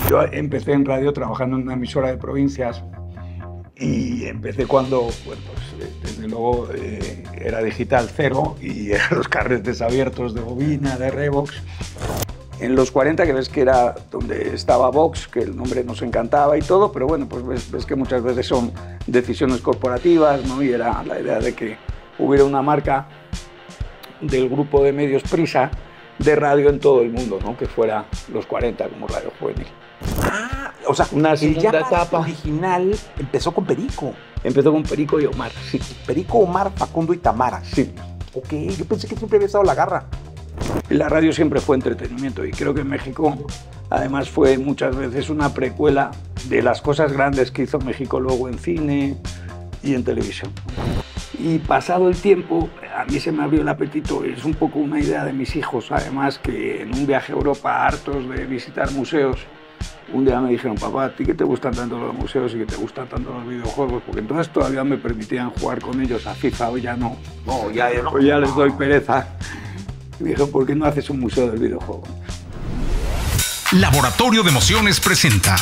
Yo empecé en radio trabajando en una emisora de provincias y empecé cuando, bueno, pues, desde luego, era Digital Cero y eran los carretes abiertos de bobina, de Revox. En los 40, que ves que era donde estaba Vox, que el nombre nos encantaba y todo, pero bueno, pues ves que muchas veces son decisiones corporativas, ¿no? Y era la idea de que hubiera una marca del grupo de medios Prisa de radio en todo el mundo, ¿no? Que fuera los 40 como Radio Juvenil. Ah, o sea, Una el segunda Llama etapa. original empezó con Perico. Empezó con Perico y Omar, sí. Perico, Omar, Facundo y Tamara. Sí. Ok, yo pensé que siempre había estado La Garra. La radio siempre fue entretenimiento y creo que en México además fue muchas veces una precuela de las cosas grandes que hizo México luego en cine y en televisión. Y pasado el tiempo, a mí se me abrió el apetito, es un poco una idea de mis hijos, además, que en un viaje a Europa, hartos de visitar museos, un día me dijeron: papá, ¿a ti que te gustan tanto los museos y que te gustan tanto los videojuegos? Porque entonces todavía me permitían jugar con ellos a FIFA, hoy ya no. No, ya no. Hoy ya les doy pereza. Y me dijeron: ¿por qué no haces un museo del videojuego? Laboratorio de Emociones presenta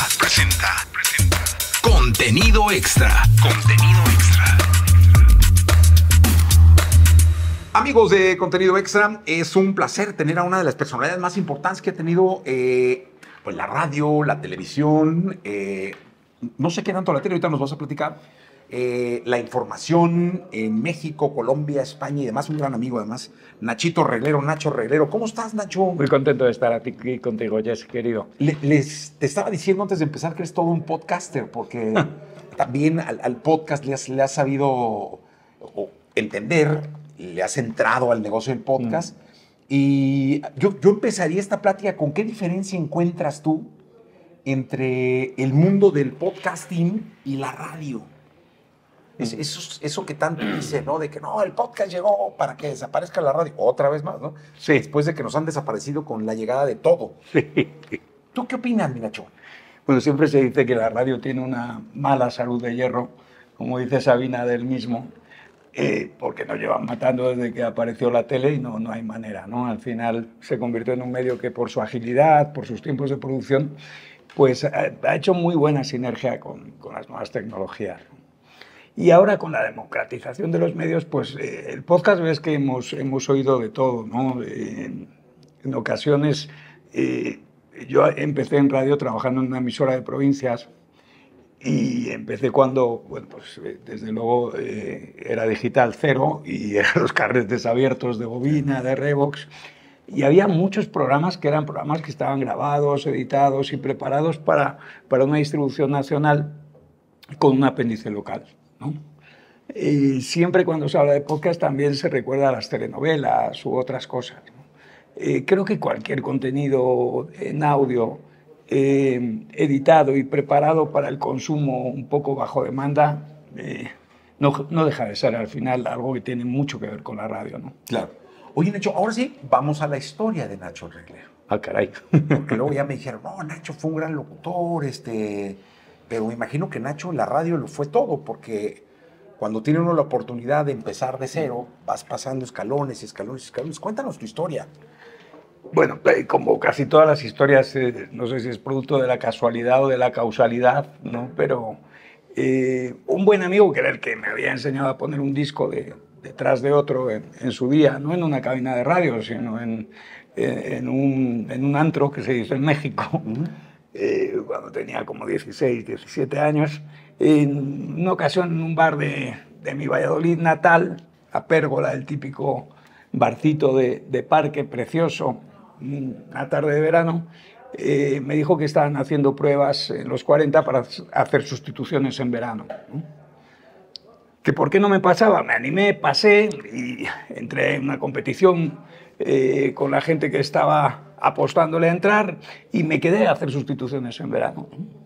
Contenido Extra. Contenido Extra. Amigos de Contenido Extra, es un placer tener a una de las personalidades más importantes que ha tenido pues la radio, la televisión, no sé qué tanto la tele, ahorita nos vas a platicar, la información en México, Colombia, España y demás. Un gran amigo además, Nachito Reglero, Nacho Reglero. ¿Cómo estás, Nacho? Muy contento de estar aquí contigo, Jess, querido. Te estaba diciendo antes de empezar que eres todo un podcaster, porque también al podcast le has sabido entender, le has entrado al negocio del podcast. Y yo empezaría esta plática con: ¿qué diferencia encuentras tú entre el mundo del podcasting y la radio? Eso que tanto dice, ¿no? De que no, el podcast llegó para que desaparezca la radio. Otra vez más, ¿no? Sí. Después de que nos han desaparecido con la llegada de todo. Sí. ¿Tú qué opinas, mi Nacho? Bueno, siempre se dice que la radio tiene una mala salud de hierro, como dice Sabina del mismo, porque nos llevan matando desde que apareció la tele y no hay manera, ¿no? Al final se convirtió en un medio que, por su agilidad, por sus tiempos de producción, pues ha hecho muy buena sinergia con las nuevas tecnologías. Y ahora, con la democratización de los medios, pues el podcast, ves que hemos oído de todo, ¿no? En ocasiones, yo empecé en radio trabajando en una emisora de provincias y empecé cuando, bueno, pues desde luego, era Digital Cero y eran los carretes abiertos de bobina, de Revox. Y había muchos programas que eran programas que estaban grabados, editados y preparados para una distribución nacional con un apéndice local, ¿no? Y siempre cuando se habla de podcast también se recuerda a las telenovelas u otras cosas, ¿no? Creo que cualquier contenido en audio editado y preparado para el consumo un poco bajo demanda no deja de ser al final algo que tiene mucho que ver con la radio, ¿no? Claro. Oye, Nacho, ahora sí, vamos a la historia de Nacho Reglero. Ah, caray. Porque luego ya me dijeron: no, Nacho fue un gran locutor, pero me imagino que Nacho en la radio lo fue todo, porque cuando tiene uno la oportunidad de empezar de cero, vas pasando escalones y escalones y escalones. Cuéntanos tu historia. Bueno, como casi todas las historias, no sé si es producto de la casualidad o de la causalidad, ¿no? Pero un buen amigo, que era el que me había enseñado a poner un disco detrás de otro en su día, no en una cabina de radio, sino en un antro, que se dice en México, cuando tenía como 16, 17 años, en una ocasión en un bar de mi Valladolid natal, La Pérgola, el típico barcito de parque precioso, una tarde de verano, me dijo que estaban haciendo pruebas en los 40 para hacer sustituciones en verano, ¿no? Que por qué no me pasaba. Me animé, pasé y entré en una competición con la gente que estaba apostándole a entrar y me quedé a hacer sustituciones en verano.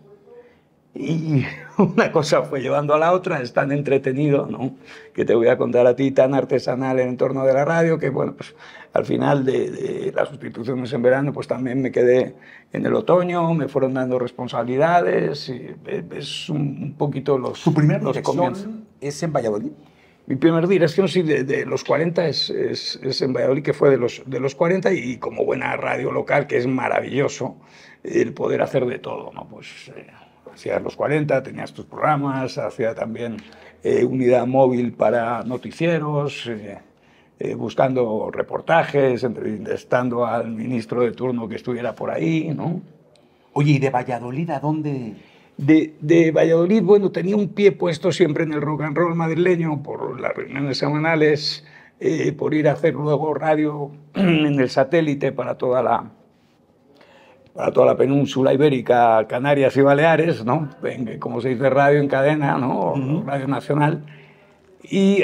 Y una cosa fue llevando a la otra. Es tan entretenido, ¿no?, que te voy a contar a ti, tan artesanal el entorno de la radio, que bueno, pues al final de las sustituciones en verano, pues también me quedé en el otoño, me fueron dando responsabilidades y es un poquito los... ¿Tu primera los dirección comienzos. es en Valladolid? Mi primer dirección, sí, de los 40 es en Valladolid, que fue de los 40, y como buena radio local, que es maravilloso el poder hacer de todo, ¿no? Pues hacías los 40, tenías tus programas, hacía también unidad móvil para noticieros, buscando reportajes, entrevistando al ministro de turno que estuviera por ahí, ¿no? Oye, ¿y de Valladolid a dónde? De Valladolid, bueno, tenía un pie puesto siempre en el rock and roll madrileño por las reuniones semanales, por ir a hacer luego radio en el satélite para toda la península ibérica, Canarias y Baleares, ¿no? Como se dice, radio en cadena, ¿no? Radio nacional. Y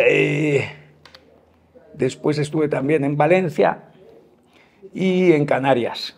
después estuve también en Valencia y en Canarias.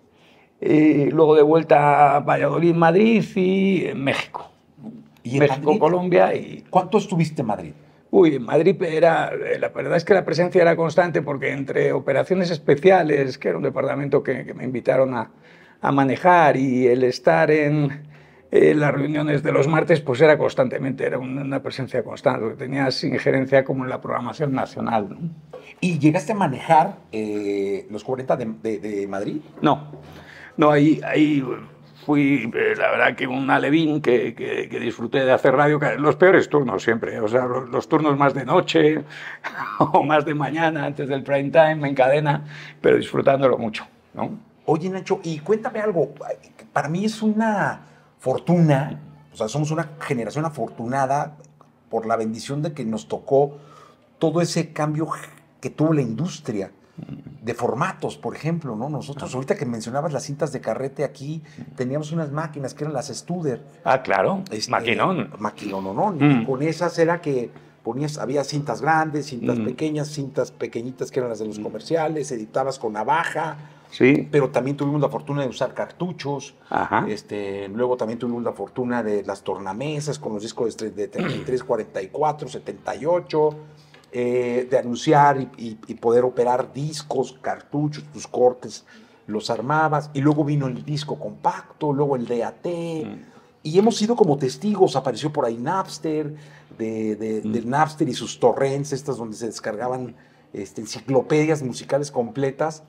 Luego de vuelta a Valladolid, Madrid y en México. ¿Y en México, Madrid? Colombia. Y... ¿Cuánto estuviste en Madrid? Uy, en Madrid la verdad es que la presencia era constante porque entre operaciones especiales, que era un departamento que me invitaron a manejar, y el estar en las reuniones de los martes, pues era constantemente, era una presencia constante. Tenías injerencia como en la programación nacional, ¿no? ¿Y llegaste a manejar los 40 de Madrid? No, ahí fui, la verdad, que un alevín que disfruté de hacer radio, los peores turnos siempre, o sea, los turnos más de noche o más de mañana, antes del prime time, en cadena, pero disfrutándolo mucho, ¿no? Oye, Nacho, y cuéntame algo, para mí es una fortuna, o sea, somos una generación afortunada por la bendición de que nos tocó todo ese cambio que tuvo la industria de formatos, por ejemplo, ¿no? Nosotros, ahorita que mencionabas las cintas de carrete, aquí teníamos unas máquinas que eran las Studer. Ah, claro, maquinón. Maquinón, ¿no? Con esas era que había cintas grandes, cintas pequeñas, cintas pequeñitas que eran las de los comerciales, editabas con navaja. Sí. Pero también tuvimos la fortuna de usar cartuchos. Ajá. Luego también tuvimos la fortuna de las tornamesas con los discos de 33, 44, 78, de anunciar y poder operar discos, cartuchos, tus cortes, los armabas. Y luego vino el disco compacto, luego el DAT. Y hemos sido como testigos. Apareció por ahí Napster, del Napster y sus torrents, estas donde se descargaban enciclopedias musicales completas.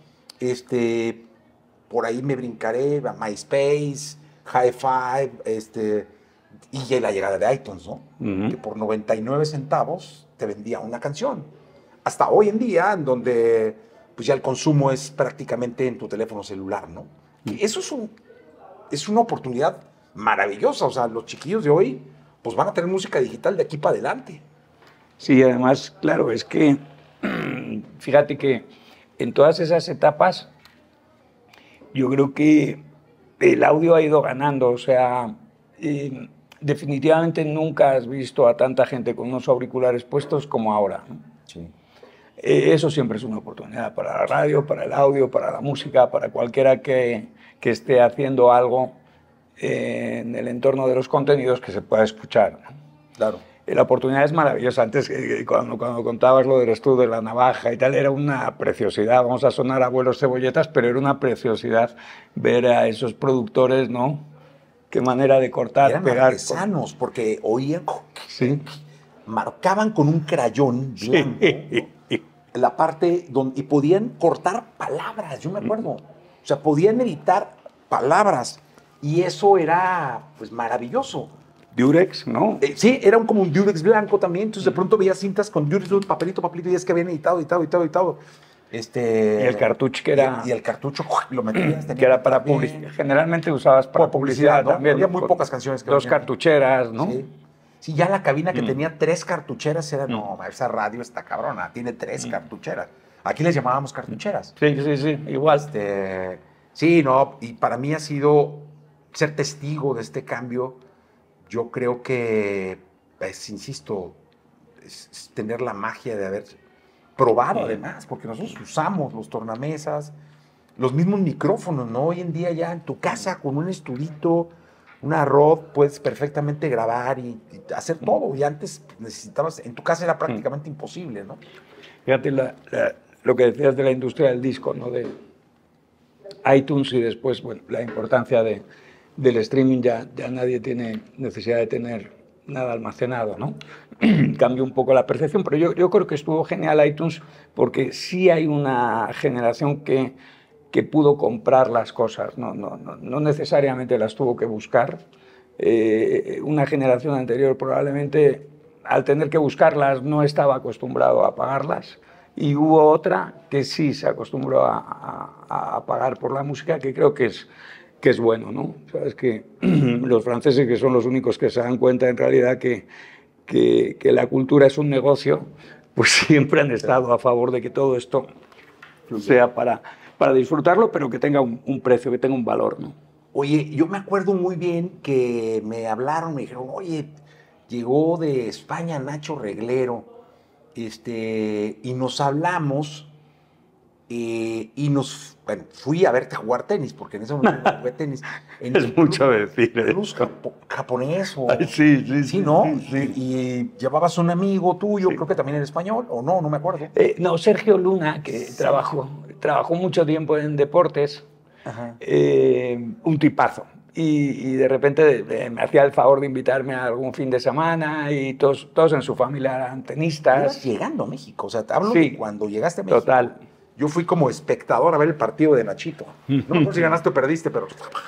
Por ahí me brincaré a MySpace, Hi-Fi, y la llegada de iTunes, ¿no? Que por 99 centavos te vendía una canción. Hasta hoy en día, en donde pues ya el consumo es prácticamente en tu teléfono celular, ¿no? Eso es una oportunidad maravillosa. O sea, los chiquillos de hoy pues van a tener música digital de aquí para adelante. Sí, además, claro, es que fíjate que en todas esas etapas yo creo que el audio ha ido ganando. O sea, definitivamente nunca has visto a tanta gente con unos auriculares puestos como ahora, ¿no? Sí. Eso siempre es una oportunidad para la radio, para el audio, para la música, para cualquiera que esté haciendo algo en el entorno de los contenidos que se pueda escuchar, ¿no? Claro. La oportunidad es maravillosa. Antes, cuando contabas lo del estudio de la navaja y tal, era una preciosidad. Vamos a sonar abuelos cebolletas, pero era una preciosidad ver a esos productores, ¿no? Qué manera de cortar, eran pegar. artesanos, porque oían, Sí. marcaban con un crayón blanco, Sí. la parte donde, y podían cortar palabras, yo me acuerdo. O sea, podían editar palabras, y eso era, pues, maravilloso. Durex, ¿no? Sí, era como un Durex blanco también, entonces de pronto veías cintas con Durex, papelito, y es que habían editado. Y el cartucho que era... Y el cartucho lo metías. Que era para publicidad. Generalmente usabas para publicidad, ¿no? también. Había muy pocas canciones que Dos venían. Cartucheras, ¿no? Sí. Sí, ya la cabina que tenía 3 cartucheras era, no, esa radio está cabrona, tiene 3 cartucheras. Aquí les llamábamos cartucheras. Sí, igual. Sí, no, y para mí ha sido ser testigo de este cambio. Yo creo que, pues, insisto, es tener la magia de haber probado, además, porque nosotros usamos los tornamesas, los mismos micrófonos, ¿no? Hoy en día ya en tu casa con un estudito, una Rode, puedes perfectamente grabar y hacer todo. Y antes necesitabas, en tu casa era prácticamente imposible, ¿no? Fíjate lo que decías de la industria del disco, ¿no? De iTunes y después, bueno, la importancia del streaming. Ya nadie tiene necesidad de tener nada almacenado, ¿no? Cambió un poco la percepción, pero yo creo que estuvo genial iTunes porque sí hay una generación que pudo comprar las cosas, no necesariamente las tuvo que buscar. Una generación anterior probablemente al tener que buscarlas no estaba acostumbrado a pagarlas, y hubo otra que sí se acostumbró a pagar por la música, que creo que es bueno, ¿no? Sabes que los franceses, que son los únicos que se dan cuenta en realidad que la cultura es un negocio, pues siempre han estado a favor de que todo esto sea para disfrutarlo, pero que tenga un precio, que tenga un valor, ¿no? Oye, yo me acuerdo muy bien que me hablaron, me dijeron, oye, llegó de España Nacho Reglero, y nos hablamos, bueno, fui a verte jugar tenis, porque en ese momento jugué tenis. Es mucho decir eso. Japonés o... Ay, sí. Sí, ¿no? Sí. Y llevabas un amigo tuyo, Sí. Creo que también era español, o no me acuerdo. No, Sergio Luna, que trabajó mucho tiempo en deportes, Ajá. un tipazo. Y de repente me hacía el favor de invitarme a algún fin de semana, y todos en su familia eran Ibas tenistas. llegando a México, o sea, te hablo Sí. de cuando llegaste a México. Total. Yo fui como espectador a ver el partido de Nachito. No me acuerdo si ganaste o perdiste, pero...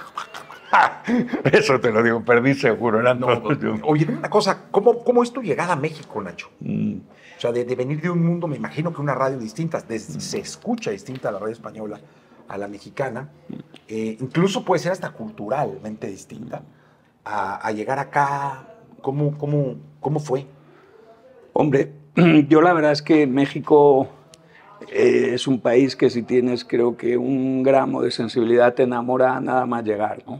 Eso te lo digo, perdí seguro. Oye, dime una cosa, ¿cómo es tu llegada a México, Nacho? O sea, de venir de un mundo, me imagino que una radio distinta, se escucha distinta la radio española a la mexicana, incluso puede ser hasta culturalmente distinta, a llegar acá, ¿cómo fue? Hombre, yo la verdad es que México es un país que si tienes, creo que un gramo de sensibilidad te enamora nada más llegar, ¿no?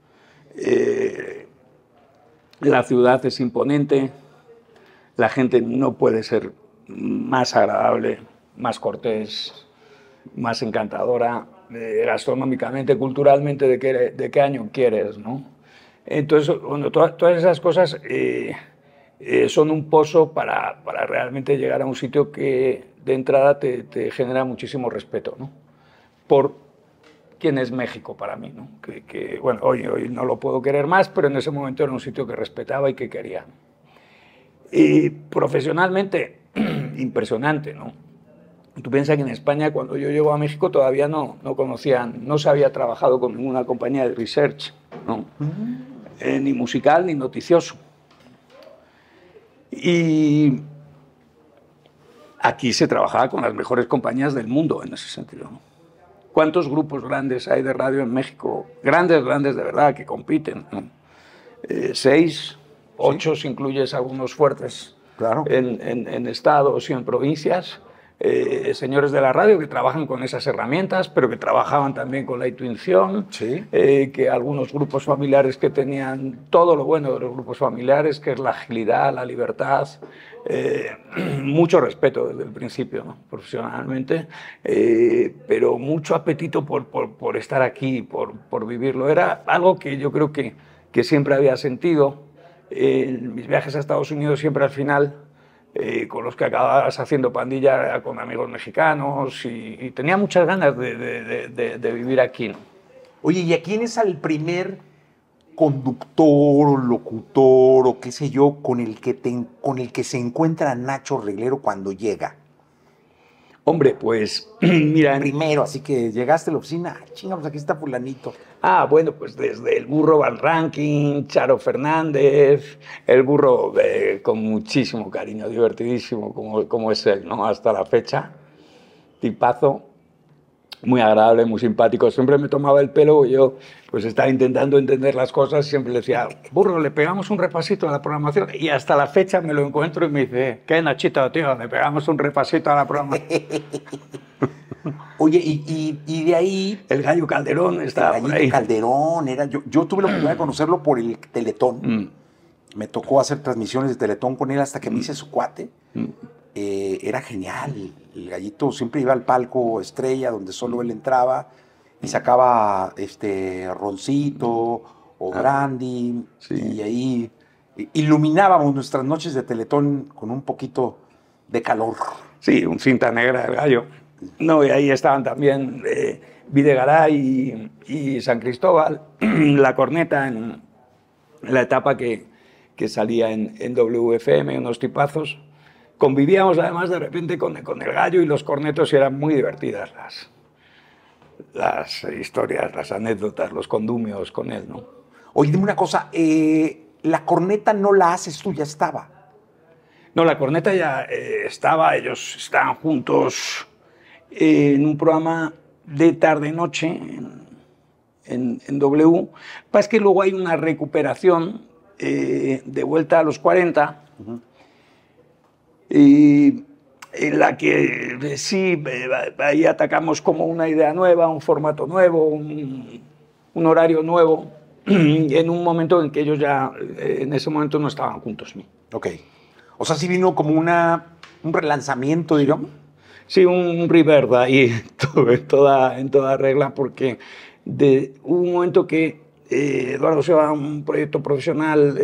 La ciudad es imponente, la gente no puede ser más agradable, más cortés, más encantadora, gastronómicamente, culturalmente, de qué año quieres, ¿no? Entonces, bueno, todas esas cosas son un pozo para realmente llegar a un sitio que de entrada te genera muchísimo respeto, ¿no? Por quién es México para mí, ¿no? Bueno, hoy no lo puedo querer más, pero en ese momento era un sitio que respetaba y que quería. Y profesionalmente, impresionante, ¿no? Tú piensas que en España, cuando yo llego a México, todavía no conocían, no se había trabajado con ninguna compañía de research, ¿no? Ni musical ni noticioso. Y aquí se trabajaba con las mejores compañías del mundo en ese sentido, ¿no? ¿Cuántos grupos grandes hay de radio en México? Grandes de verdad, que compiten, ¿no? 6, 8, si incluyes algunos fuertes, Claro. en estados y en provincias. Señores de la radio que trabajan con esas herramientas, pero que trabajaban también con la intuición, Sí. que algunos grupos familiares que tenían todo lo bueno de los grupos familiares, que es la agilidad, la libertad, mucho respeto desde el principio, ¿no? Profesionalmente, pero mucho apetito por estar aquí, por vivirlo. Era algo que yo creo que siempre había sentido. En mis viajes a Estados Unidos siempre al final, con los que acababas haciendo pandilla con amigos mexicanos, y tenía muchas ganas de vivir aquí, ¿no? Oye, ¿y a quién es el primer conductor o locutor o qué sé yo con el que se encuentra Nacho Reglero cuando llega? Hombre, pues mira... Primero, así que llegaste a la oficina, chingamos, aquí está fulanito. Bueno, pues desde el Burro Van Ranking, Charo Fernández, el Burro con muchísimo cariño, divertidísimo como es él, ¿no? Hasta la fecha, tipazo, muy agradable, muy simpático. Siempre me tomaba el pelo, yo pues estaba intentando entender las cosas, siempre le decía, Burro, le pegamos un repasito a la programación, y hasta la fecha me lo encuentro y me dice, ¿qué, Nachito, tío? Le pegamos un repasito a la programación. Oye, y de ahí... El Gallo Calderón estaba por ahí. Calderón, yo tuve la oportunidad de conocerlo por el Teletón. Me tocó hacer transmisiones de Teletón con él hasta que me hice su cuate. Era genial. El Gallito siempre iba al palco estrella donde solo él entraba y sacaba roncito o brandy. Sí. Y ahí iluminábamos nuestras noches de Teletón con un poquito de calor. Sí, un cinta negra del Gallo. No, y ahí estaban también Videgaray y San Cristóbal, la corneta en la etapa que que salía en WFM, unos tipazos. Convivíamos además de repente con el Gallo y los cornetos y eran muy divertidas las historias, las anécdotas, los condumios con él, ¿no? Oye, dime una cosa, la corneta no la haces tú, ya estaba. No, la corneta ya estaba, ellos estaban juntos en un programa de tarde-noche en W. Pasa que luego hay una recuperación de vuelta a los 40, y en la que sí, ahí atacamos como una idea nueva, un formato nuevo, un horario nuevo, en un momento en que ellos ya, en ese momento no estaban juntos. ¿No? Ok. O sea, sí vino como un relanzamiento, digamos. Sí, un reverb ahí en toda regla, porque hubo un momento que Eduardo se va a un proyecto profesional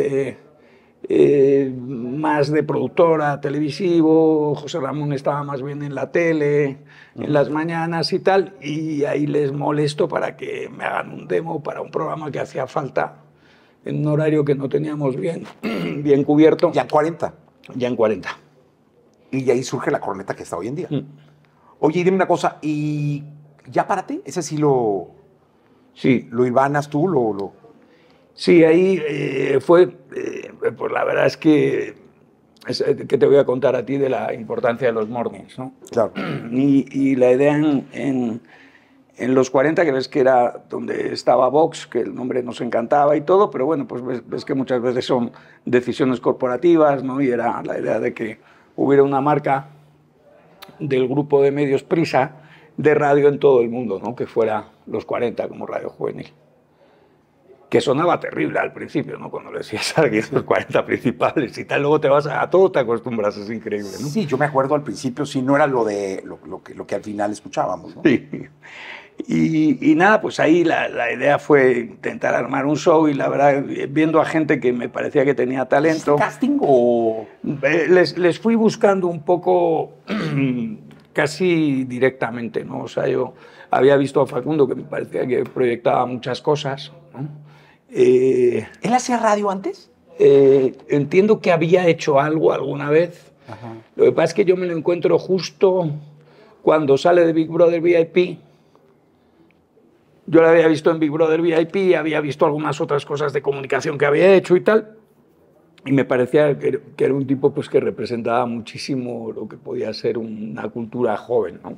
más de productora, televisivo, José Ramón estaba más bien en la tele, en las mañanas y tal, y ahí les molesto para que me hagan un demo para un programa que hacía falta en un horario que no teníamos bien cubierto. Ya en 40. Ya en 40. Y ahí surge la corneta que está hoy en día. Oye, y dime una cosa, ¿y ya párate? ¿Ese sí lo hilvanas tú? Sí, ahí fue, pues la verdad es que te voy a contar a ti de la importancia de los mornings, ¿no? Claro. Y la idea en los 40, que ves que era donde estaba Vox, que el nombre nos encantaba y todo, pero bueno, pues ves que muchas veces son decisiones corporativas, ¿no? Y era la idea de que hubiera una marca del grupo de medios Prisa de radio en todo el mundo, ¿no? Que fuera los 40 como radio juvenil. Que sonaba terrible al principio, ¿no? Cuando le decías a alguien los 40 principales y tal, luego te vas a todo, te acostumbras, es increíble, ¿no? Sí, yo me acuerdo al principio, sí, no era lo que al final escuchábamos, ¿no? Sí. Y nada, pues ahí la idea fue intentar armar un show y la verdad, viendo a gente que me parecía que tenía talento... ¿Casting o...? Les fui buscando un poco casi directamente, ¿no? O sea, yo había visto a Facundo que me parecía que proyectaba muchas cosas, ¿no? ¿Él hacía radio antes? Entiendo que había hecho algo alguna vez. Ajá. Lo que pasa es que yo me lo encuentro justo cuando sale de Big Brother VIP. Yo lo había visto en Big Brother VIP, había visto algunas otras cosas de comunicación que había hecho y tal, y me parecía que era un tipo pues, que representaba muchísimo lo que podía ser una cultura joven, ¿no?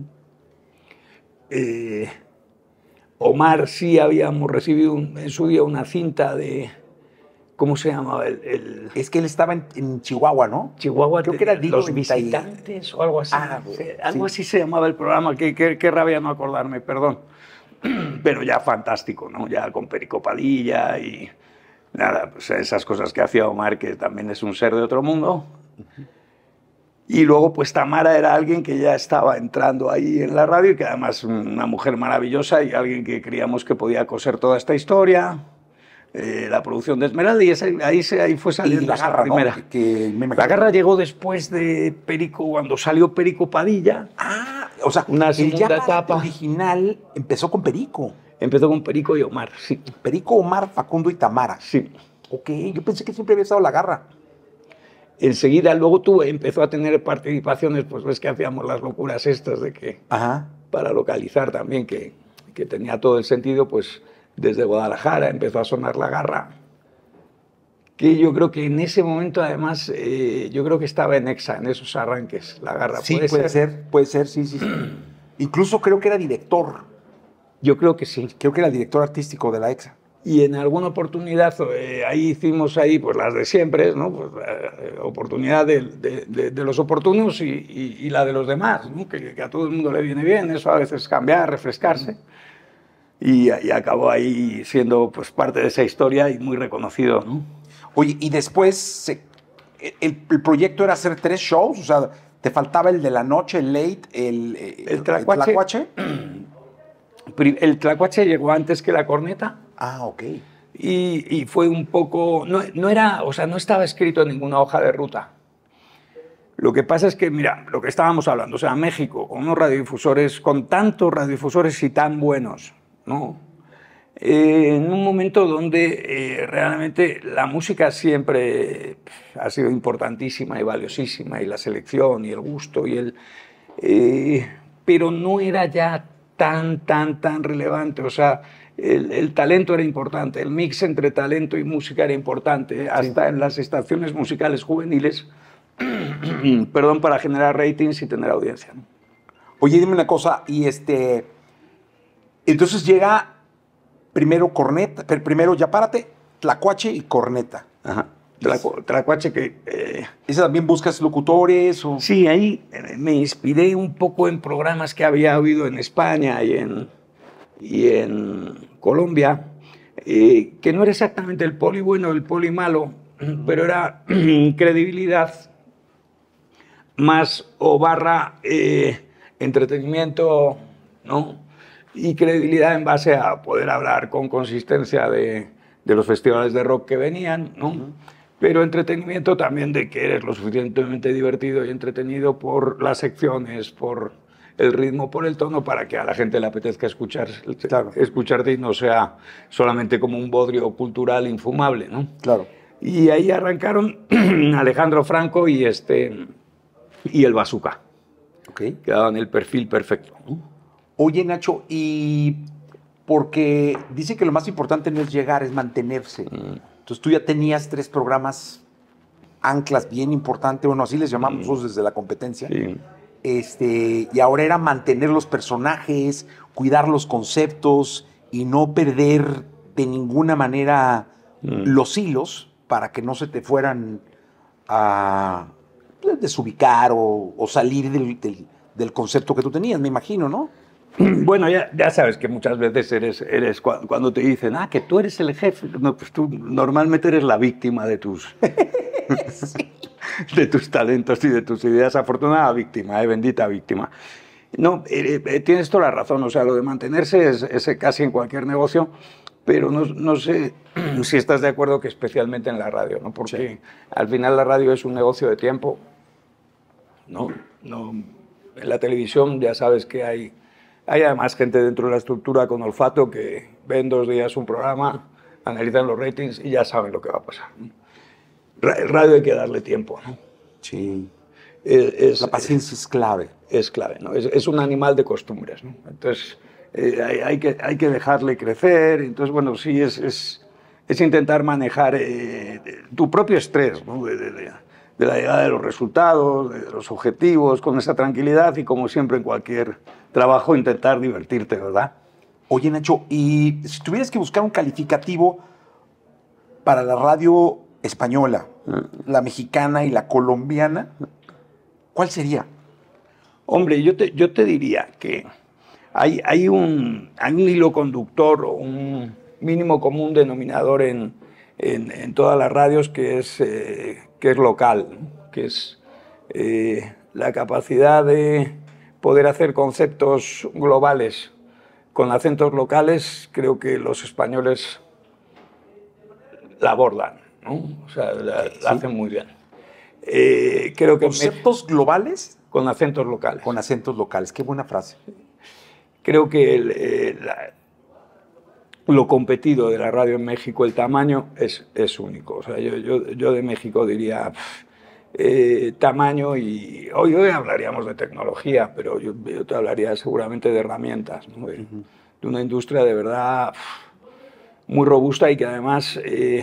Omar sí habíamos recibido en su día una cinta de... ¿Cómo se llamaba? Es que él estaba en Chihuahua, ¿no? Chihuahua. Creo que era Los Visitantes o algo así. Algo así se llamaba el programa. Qué rabia no acordarme, perdón. Pero ya fantástico, ¿no? Ya con Perico Padilla y nada, pues esas cosas que hacía Omar, que también es un ser de otro mundo. Y luego, pues Tamara era alguien que ya estaba entrando ahí en la radio y que además una mujer maravillosa y alguien que creíamos que podía coser toda esta historia. La producción de Esmeralda, y ahí fue saliendo la garra, primera. ¿no? La garra llegó después de Perico, cuando salió Perico Padilla. Ah, o sea, una segunda etapa original empezó con Perico. Empezó con Perico y Omar, sí. Perico, Omar, Facundo y Tamara. Sí. Ok, yo pensé que siempre había estado la garra. Enseguida, luego empezó a tener participaciones, pues ves que hacíamos las locuras estas de que, para localizar también, que tenía todo el sentido, pues desde Guadalajara empezó a sonar la garra, que yo creo que en ese momento además, yo creo que estaba en EXA, en esos arranques, la garra. Sí, puede ser, sí. Incluso creo que era director. Yo creo que sí. Creo que era el director artístico de la EXA. Y en alguna oportunidad, ahí hicimos pues las de siempre, ¿no? Pues, oportunidad de los oportunos y la de los demás, ¿no? Que a todo el mundo le viene bien, eso a veces cambiar, refrescarse. Y acabó ahí siendo pues, parte de esa historia y muy reconocido, ¿no? Oye, y después el proyecto era hacer 3 shows, o sea, te faltaba el de la noche, el late, el Tlacuache. El Tlacuache llegó antes que la corneta. Ah, ok. Y fue un poco... No era, o sea, no estaba escrito en ninguna hoja de ruta. Lo que pasa es que, mira, lo que estábamos hablando, o sea, México, con unos radiodifusores, con tantos radiodifusores y tan buenos, ¿no? en un momento donde realmente la música siempre ha sido importantísima y valiosísima, y la selección y el gusto, pero no era ya tan relevante. O sea, el talento era importante, el mix entre talento y música era importante, hasta en las estaciones musicales juveniles, perdón, para generar ratings y tener audiencia, ¿no? Oye, dime una cosa, entonces llega primero corneta, primero ya párate, tlacuache y corneta. Ajá. Tlacuache que... ¿Ese también buscas locutores? O? Sí, ahí me inspiré un poco en programas que había oído en España y en Colombia, que no era exactamente el poli bueno o el poli malo, pero era credibilidad más o barra entretenimiento, ¿no? Y credibilidad en base a poder hablar con consistencia de los festivales de rock que venían, ¿no? Pero entretenimiento también de que eres lo suficientemente divertido y entretenido por las secciones, por el ritmo, por el tono, para que a la gente le apetezca escucharte y no sea solamente como un bodrio cultural infumable, ¿no? Claro. Y ahí arrancaron Alejandro Franco y el Bazooka, Okay. que daban el perfil perfecto, ¿no? Oye, Nacho, y porque dice que lo más importante no es llegar, es mantenerse. Entonces tú ya tenías 3 programas anclas bien importantes, bueno, así les llamamos nosotros desde la competencia. Sí. Y ahora era mantener los personajes, cuidar los conceptos y no perder de ninguna manera los hilos para que no se te fueran a desubicar o salir del concepto que tú tenías, me imagino, ¿no? Bueno, ya sabes que muchas veces eres cuando te dicen, que tú eres el jefe, no, pues tú normalmente eres la víctima de tus talentos y de tus ideas. Afortunada víctima, bendita víctima. No, tienes toda la razón. O sea, lo de mantenerse es casi en cualquier negocio, pero no sé si estás de acuerdo que especialmente en la radio, ¿no? Porque al final la radio es un negocio de tiempo, ¿no? En la televisión ya sabes que hay además gente dentro de la estructura con olfato que ven 2 días un programa, analizan los ratings y ya saben lo que va a pasar, ¿no? El radio hay que darle tiempo, ¿no? Sí. La paciencia es clave. Es clave, ¿no? Es un animal de costumbres, ¿no? Entonces hay que dejarle crecer. Entonces, bueno, sí, es intentar manejar tu propio estrés, ¿no? De la llegada de los resultados, de los objetivos, con esa tranquilidad y, como siempre en cualquier trabajo, intentar divertirte, ¿verdad? Oye, Nacho, y si tuvieras que buscar un calificativo para la radio española, la mexicana y la colombiana, ¿cuál sería? Hombre, yo te diría que hay un hilo conductor o un mínimo común denominador en todas las radios que es local, ¿no? Que es la capacidad de poder hacer conceptos globales con acentos locales. Creo que los españoles la abordan, ¿no? O sea, la hacen muy bien. Creo que ¿Conceptos globales? Con acentos locales. Con acentos locales, qué buena frase. Creo que lo competido de la radio en México, el tamaño, es único. O sea, yo de México diría tamaño, y hoy hablaríamos de tecnología, pero yo te hablaría seguramente de herramientas, ¿no? De una industria de verdad muy robusta y que además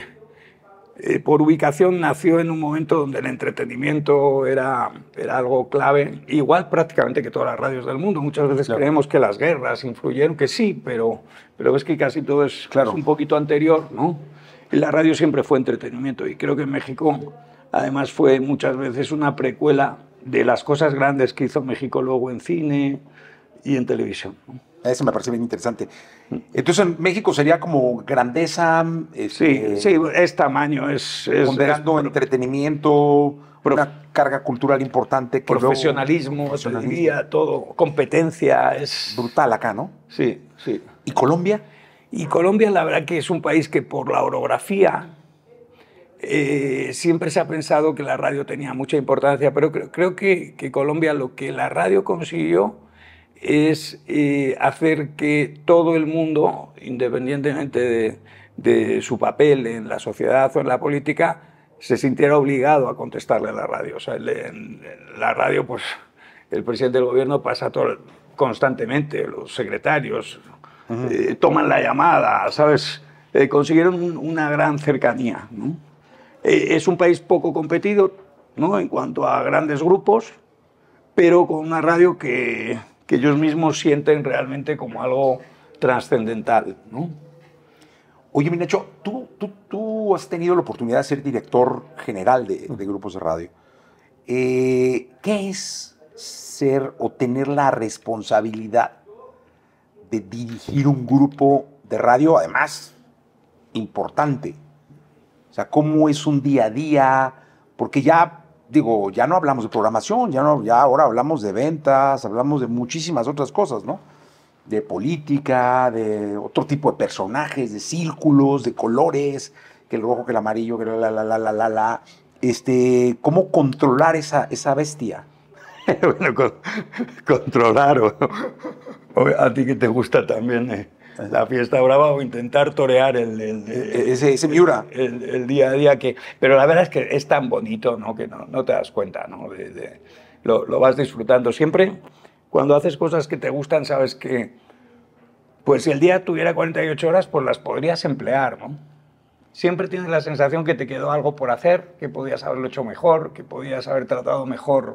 por ubicación nació en un momento donde el entretenimiento era algo clave, igual prácticamente que todas las radios del mundo. Muchas veces creemos que las guerras influyeron, que sí, pero ves que casi todo es un poquito anterior, ¿no? Y la radio siempre fue entretenimiento, y creo que en México además fue muchas veces una precuela de las cosas grandes que hizo México luego en cine y en televisión, ¿no? Eso me parece bien interesante. Entonces, en México sería como grandeza. Sí, es tamaño, es ponderando entretenimiento, una carga cultural importante. Que profesionalismo, diría, todo, competencia. Es brutal acá, ¿no? Sí. ¿Y Colombia? Y Colombia, la verdad que es un país que por la orografía siempre se ha pensado que la radio tenía mucha importancia, pero creo que Colombia, lo que la radio consiguió es hacer que todo el mundo, independientemente de su papel en la sociedad o en la política, se sintiera obligado a contestarle a la radio. O sea, en la radio, pues, el presidente del gobierno pasa constantemente, los secretarios toman la llamada, ¿sabes? Consiguieron una gran cercanía, ¿no? Es un país poco competido, ¿no?, en cuanto a grandes grupos, pero con una radio que ellos mismos sienten realmente como algo trascendental, ¿no? Oye, mi Nacho, tú has tenido la oportunidad de ser director general de grupos de radio. ¿Qué es ser o tener la responsabilidad de dirigir un grupo de radio, además importante? O sea, ¿cómo es un día a día? Porque ya, digo, ya no hablamos de programación, ya ahora hablamos de ventas, hablamos de muchísimas otras cosas, ¿no? De política, de otro tipo de personajes, de círculos, de colores, que el rojo, que el amarillo, que la. ¿Cómo controlar esa bestia? Bueno, controlar, o a ti que te gusta también la fiesta brava, o intentar torear ese Miura. El día a día. Pero la verdad es que es tan bonito, ¿no?, que no te das cuenta, ¿no? Lo vas disfrutando. Siempre, cuando haces cosas que te gustan, sabes que, pues, si el día tuviera 48 horas, pues las podrías emplear, ¿no? Siempre tienes la sensación que te quedó algo por hacer, que podías haberlo hecho mejor, que podías haber tratado mejor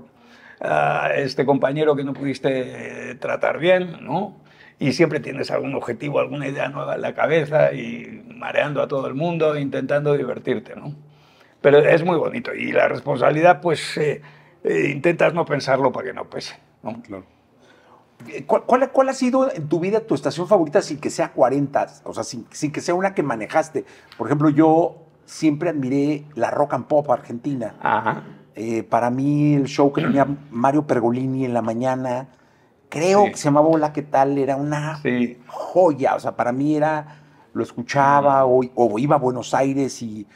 a este compañero que no pudiste tratar bien, ¿no? Y siempre tienes algún objetivo, alguna idea nueva en la cabeza y mareando a todo el mundo, intentando divertirte, ¿no? Pero es muy bonito, y la responsabilidad, pues, intentas no pensarlo para que no pese, ¿no? Claro. ¿Cuál ha sido en tu vida tu estación favorita sin que sea 40? O sea, sin que sea una que manejaste. Por ejemplo, yo siempre admiré la Rock and Pop argentina. Ajá. Para mí, el show que tenía Mario Pergolini en la mañana, creo que se llamaba Hola, ¿qué tal? Era una joya. O sea, para mí lo escuchaba o iba a Buenos Aires y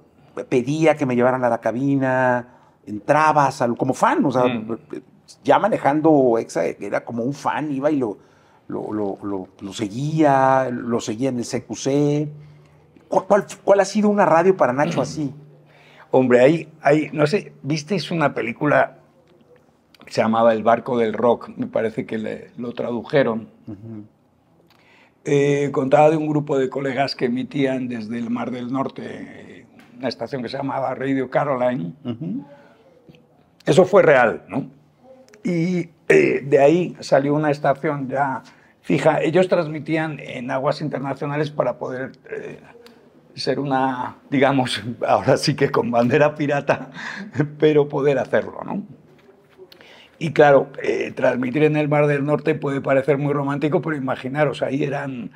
pedía que me llevaran a la cabina, entrabas como fan, o sea, ya manejando Exa, era como un fan, iba y lo seguía en el CQC. ¿Cuál ha sido una radio para Nacho así? Hombre, no sé, ¿visteis una película que se llamaba El barco del rock? Me parece que lo tradujeron. Contaba de un grupo de colegas que emitían desde el Mar del Norte una estación que se llamaba Radio Caroline. Eso fue real, ¿no? Y de ahí salió una estación ya fija. Ellos transmitían en aguas internacionales para poder ser una, digamos, ahora sí que con bandera pirata, pero poder hacerlo, ¿no? Y claro, transmitir en el Mar del Norte puede parecer muy romántico, pero imaginaros, ahí eran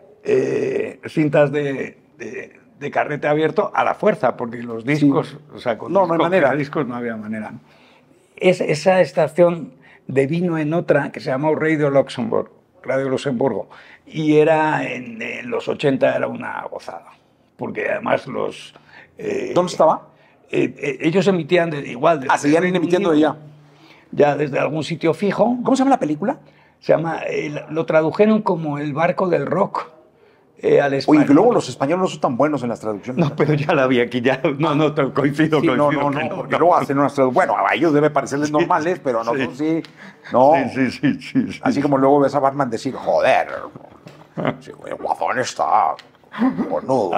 cintas de carrete abierto a la fuerza, porque los discos, o sea, con no hay manera. Discos no había manera. Esa estación devino en otra que se llamó Radio Luxemburgo, y era en los 80, era una gozada, porque además ¿Dónde estaba? Ellos emitían igual. Seguían emitiendo de allá. Ya desde algún sitio fijo. ¿Cómo se llama la película? Se llama, lo tradujeron como El barco del rock al español. Oye, que luego los españoles no son tan buenos en las traducciones. No, pero ya la vi aquí, ya. No, coincido. Sí, no. Que luego hacen unas traducciones. Bueno, a ellos debe parecerles normales, pero a nosotros sí. No. Sí. Así como luego ves a Batman decir, joder, sí, el Guazón está bonudo.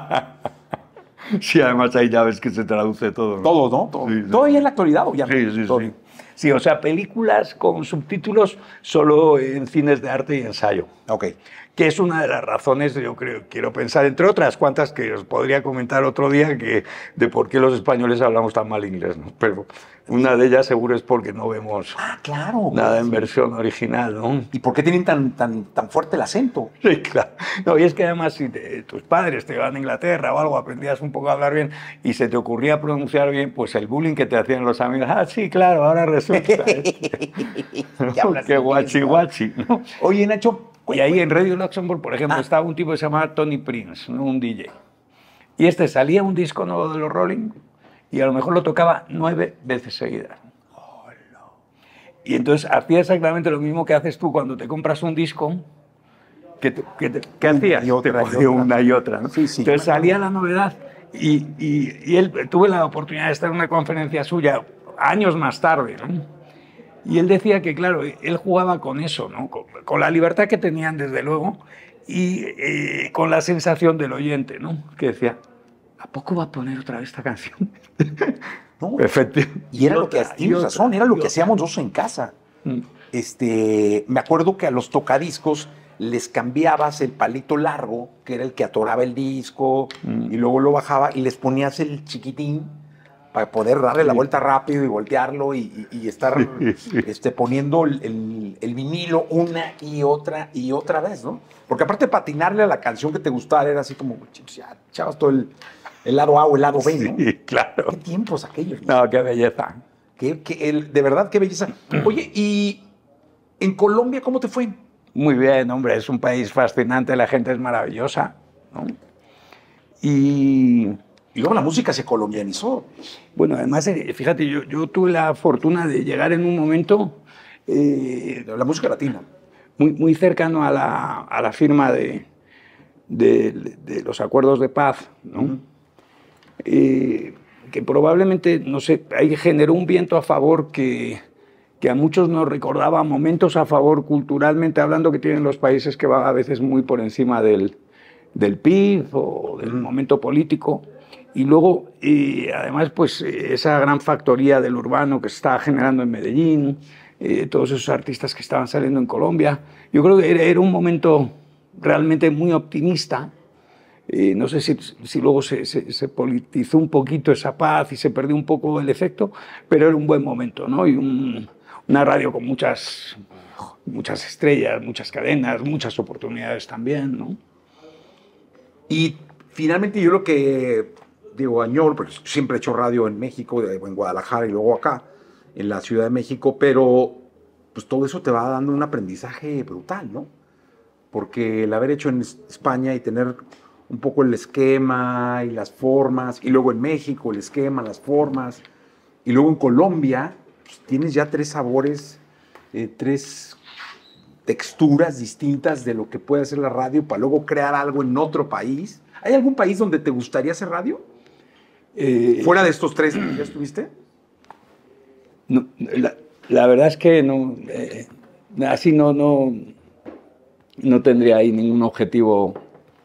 Sí, además ahí ya ves que se traduce todo, ¿no? Todo, ¿no? Todo. Sí. ¿Todavía en la actualidad o ya? Sí. Sí, o sea, películas con subtítulos solo en cines de arte y ensayo. Ok. Que es una de las razones, yo quiero pensar, entre otras cuantas que os podría comentar otro día, de por qué los españoles hablamos tan mal inglés, ¿no? Pero una de ellas seguro es porque no vemos nada en versión original, ¿no? ¿Y por qué tienen tan fuerte el acento? Sí, claro. No, y es que además si tus padres te van a Inglaterra o algo, aprendías un poco a hablar bien y se te ocurría pronunciar bien, pues el bullying que te hacían los amigos, sí, claro, ahora resulta. Qué guachi, ¿no? Oye, Nacho. Y ahí en Radio Luxemburgo, por ejemplo, estaba un tipo que se llamaba Tony Prince, ¿no? Un DJ. Y salía un disco nuevo de los Rolling y a lo mejor lo tocaba 9 veces seguidas. Y entonces hacía exactamente lo mismo que haces tú cuando te compras un disco. ¿Qué hacías? Y otra, te ponía una y otra, ¿no? Sí, sí. Entonces salía la novedad y él, tuve la oportunidad de estar en una conferencia suya años más tarde, ¿no? Y él decía que, claro, él jugaba con eso, ¿no? Con la libertad que tenían, desde luego, y con la sensación del oyente, ¿no? Que decía, ¿a poco va a poner otra vez esta canción? ¿No? Efectivamente. Y era lo que, tienes razón, era lo que hacíamos nosotros en casa. Me acuerdo que a los tocadiscos les cambiabas el palito largo, que era el que atoraba el disco, y luego lo bajaba y les ponías el chiquitín para poder darle la vuelta rápido y voltearlo y estar poniendo el vinilo una y otra vez, ¿no? Porque aparte de patinarle a la canción que te gustara, era así como, ya echabas todo el lado A o el lado B, ¿no? Sí, claro. Qué tiempos aquellos, ¿no? No, qué belleza. De verdad, qué belleza. Oye, ¿y en Colombia cómo te fue? Muy bien, hombre, es un país fascinante, la gente es maravillosa, ¿no? Y luego la música se colombianizó. bueno, además, fíjate, yo tuve la fortuna de llegar en un momento La música latina. muy cercano a la firma de los acuerdos de paz, ¿no? Que probablemente, no sé, ahí generó un viento a favor que a muchos nos recordaba momentos a favor, culturalmente hablando, que tienen los países, que va a veces muy por encima del PIB o del momento político. Y luego, además, pues esa gran factoría del urbano que se estaba generando en Medellín, todos esos artistas que estaban saliendo en Colombia. Yo creo que era un momento realmente muy optimista. No sé si luego se politizó un poquito esa paz y se perdió un poco el efecto, pero era un buen momento, ¿no? Y una radio con muchas estrellas, muchas cadenas, muchas oportunidades también, ¿no? Y finalmente yo lo que digo, añoro, porque siempre he hecho radio en México, en Guadalajara y luego acá, en la Ciudad de México, pero pues todo eso te va dando un aprendizaje brutal, ¿no? Porque el haber hecho en España y tener un poco el esquema y las formas, y luego en México el esquema, las formas, y luego en Colombia, pues tienes ya 3 sabores, 3 texturas distintas de lo que puede hacer la radio para luego crear algo en otro país. ¿Hay algún país donde te gustaría hacer radio? ¿Fuera de estos 3 que ya estuviste? No, la verdad es que no, así no tendría ahí ningún objetivo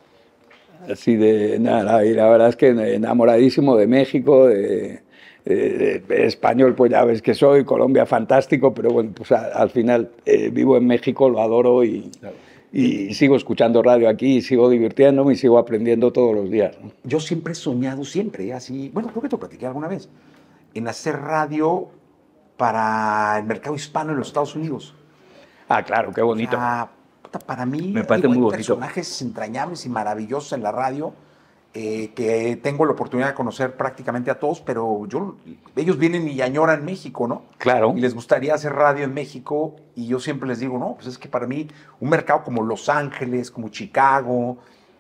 así de nada. Y la verdad es que enamoradísimo de México, de español, pues ya ves que soy, Colombia fantástico, pero bueno, pues al final vivo en México, lo adoro y sigo escuchando radio aquí, y sigo divirtiéndome y sigo aprendiendo todos los días, ¿no? Yo siempre he soñado, así, bueno, creo que te lo platiqué alguna vez, en hacer radio para el mercado hispano en los Estados Unidos. Ah, claro, qué bonito. Para mí, me parece muy bonito. Personajes entrañables y maravillosos en la radio, que tengo la oportunidad de conocer prácticamente a todos, pero ellos vienen y añoran México, ¿no? Claro. Y les gustaría hacer radio en México, y yo siempre les digo, no, pues es que para mí un mercado como Los Ángeles, como Chicago,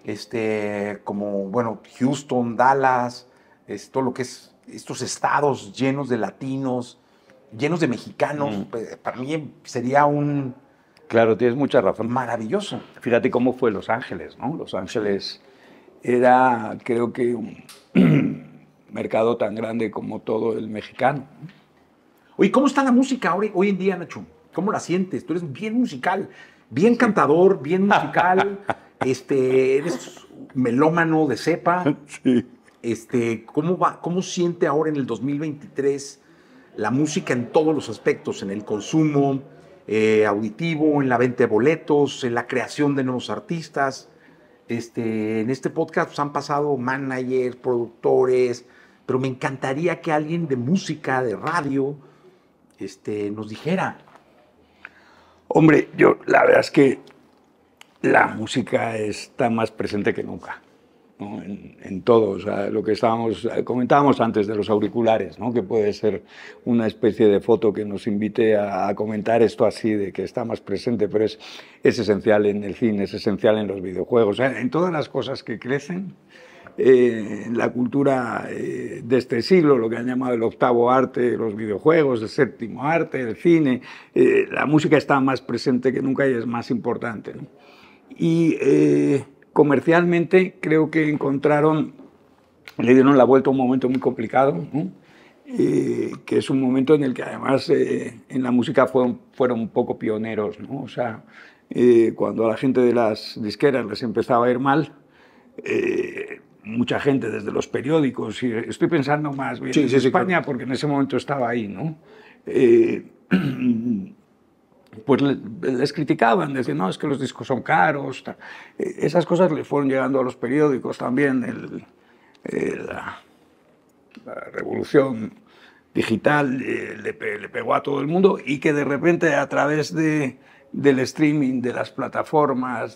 como, bueno, Houston, Dallas, todo lo que es estos estados llenos de latinos, llenos de mexicanos, pues, para mí sería un... Claro, tienes mucha razón. Maravilloso. Fíjate cómo fue Los Ángeles, ¿no? Los Ángeles era, creo que, un mercado tan grande como todo el mexicano. Oye, ¿cómo está la música hoy en día, Nacho? ¿Cómo la sientes? Tú eres bien musical, bien cantador, bien musical, eres melómano de cepa. Sí. ¿Cómo siente ahora en el 2023 la música en todos los aspectos, en el consumo auditivo, en la venta de boletos, en la creación de nuevos artistas? En este podcast han pasado managers, productores, pero me encantaría que alguien de música, de radio, nos dijera. Hombre, la verdad es que la música está más presente que nunca, ¿no? En todo, o sea, lo que comentábamos antes de los auriculares, ¿no? Que puede ser una especie de foto que nos invite a comentar esto así, de que está más presente, pero es esencial en el cine, es esencial en los videojuegos, en todas las cosas que crecen. en la cultura de este siglo, lo que han llamado el octavo arte, los videojuegos, el séptimo arte, el cine. La música está más presente que nunca y es más importante, ¿no? Y comercialmente creo que le dieron la vuelta a un momento muy complicado, ¿no? Que es un momento en el que además en la música fueron un poco pioneros, ¿no? O sea, cuando a la gente de las disqueras les empezaba a ir mal, mucha gente desde los periódicos, y estoy pensando más bien en España, claro, porque en ese momento estaba ahí, ¿no? Pues les criticaban, decían, no, es que los discos son caros. Esas cosas le fueron llegando a los periódicos también, la revolución digital le pegó a todo el mundo, y que de repente a través del streaming, de las plataformas,